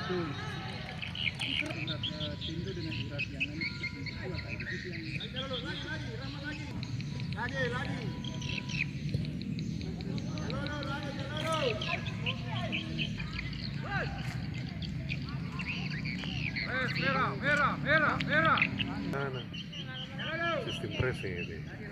betul. Urat tindu dengan urat yang lain itu kuat, itu yang lagi. Merah. Sistem pressing ini.